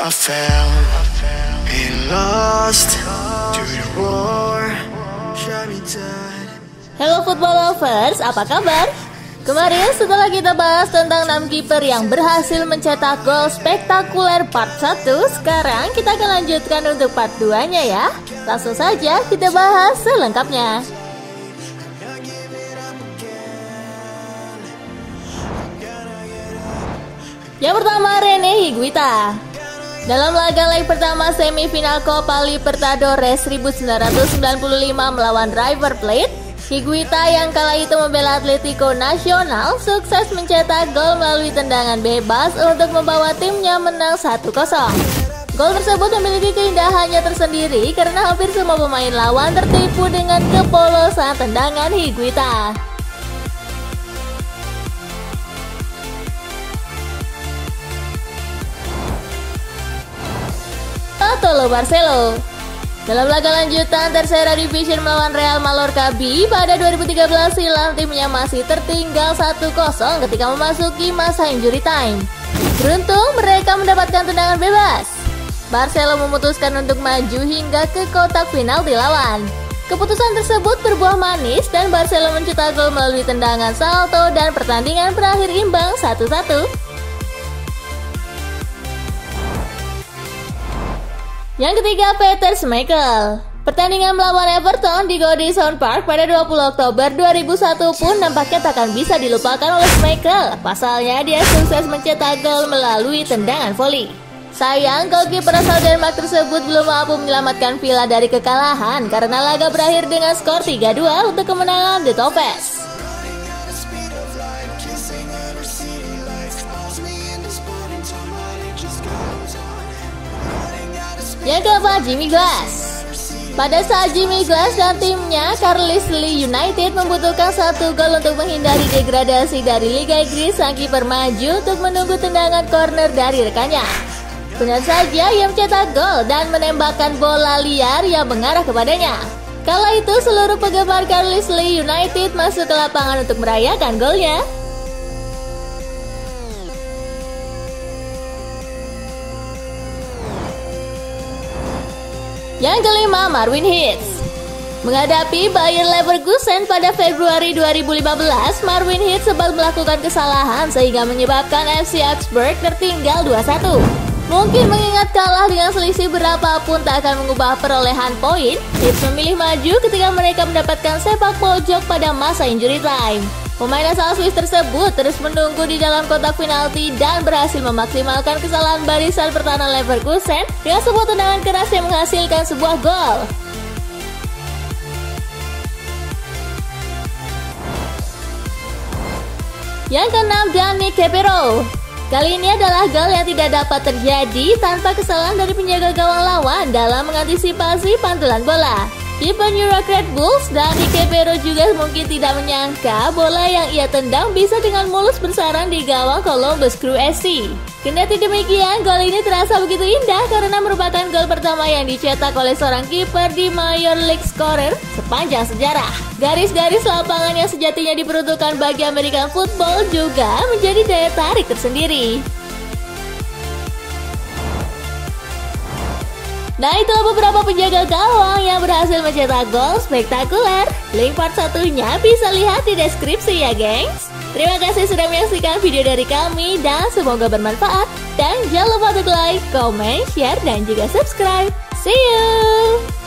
I fell and lost to the roar. Hello football lovers, apa kabar? Kemarin setelah kita bahas tentang 6 kiper yang berhasil mencetak gol spektakuler part 1, sekarang kita akan lanjutkan untuk part 2-nya ya. Langsung saja kita bahas selengkapnya. Yang pertama, Rene Higuita. Dalam laga leg pertama semifinal Copa Libertadores 1995 melawan River Plate, Higuita yang kala itu membela Atletico Nacional sukses mencetak gol melalui tendangan bebas untuk membawa timnya menang 1-0. Gol tersebut memiliki keindahannya tersendiri karena hampir semua pemain lawan tertipu dengan kepolosan tendangan Higuita. Tolo Barcelo. Dalam laga lanjutan Tercera Division melawan Real Mallorca B pada 2013 silam, timnya masih tertinggal 1-0 ketika memasuki masa injury time. Beruntung mereka mendapatkan tendangan bebas. Barcelo memutuskan untuk maju hingga ke kotak penalti lawan. Keputusan tersebut berbuah manis dan Barcelo mencetak gol melalui tendangan salto dan pertandingan berakhir imbang 1-1. Yang ketiga, Peter Schmeichel. Pertandingan melawan Everton di Goodison Park pada 20 Oktober 2001 pun nampaknya takkan bisa dilupakan oleh Schmeichel. Pasalnya dia sukses mencetak gol melalui tendangan voli. Sayang, golkiper asal Denmark tersebut belum mampu menyelamatkan Villa dari kekalahan karena laga berakhir dengan skor 3-2 untuk kemenangan The Toffees. Yang keempat, Jimmy Glass. Pada saat Jimmy Glass dan timnya Carlisle United membutuhkan 1 gol untuk menghindari degradasi dari Liga Inggris, sang kiper maju untuk menunggu tendangan corner dari rekannya. Benar saja ia mencetak gol dan menembakkan bola liar yang mengarah kepadanya. Kala itu seluruh penggemar Carlisle United masuk ke lapangan untuk merayakan golnya. Yang kelima, Marvin Hitz. Menghadapi Bayer Leverkusen pada Februari 2015, Marvin Hitz sempat melakukan kesalahan sehingga menyebabkan FC Augsburg tertinggal 2-1. Mungkin mengingat kalah dengan selisih berapapun tak akan mengubah perolehan poin, Hitz memilih maju ketika mereka mendapatkan sepak pojok pada masa injury time. Pemain asal Swiss tersebut terus menunggu di dalam kotak penalti dan berhasil memaksimalkan kesalahan barisan pertahanan Leverkusen dengan sebuah tendangan keras yang menghasilkan sebuah gol. Yang keenam, Dani Quevedo. Kali ini adalah gol yang tidak dapat terjadi tanpa kesalahan dari penjaga gawang lawan dalam mengantisipasi pantulan bola. Kiper New York Red Bulls, Dani Quevedo juga mungkin tidak menyangka bola yang ia tendang bisa dengan mulus bersarang di gawang Columbus Crew SC. Kendati demikian, gol ini terasa begitu indah karena merupakan gol pertama yang dicetak oleh seorang kiper di Major League Scorer sepanjang sejarah. Garis-garis lapangan yang sejatinya diperuntukkan bagi American football juga menjadi daya tarik tersendiri. Nah, itulah beberapa penjaga gawang yang berhasil mencetak gol spektakuler. Link part satunya bisa lihat di deskripsi ya gengs. Terima kasih sudah menyaksikan video dari kami dan semoga bermanfaat. Dan jangan lupa untuk like, comment, share, dan juga subscribe. See you!